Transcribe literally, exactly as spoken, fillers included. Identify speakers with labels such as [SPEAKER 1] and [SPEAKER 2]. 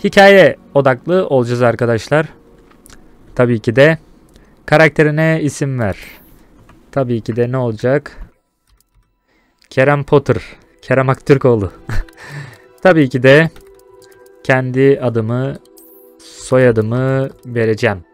[SPEAKER 1] hikaye odaklı olacağız arkadaşlar. Tabii ki de karakterine isim ver. Tabii ki de ne olacak? Kerem Potter. Kerem Aktürkoğlu. Tabii ki de kendi adımı, soyadımı vereceğim.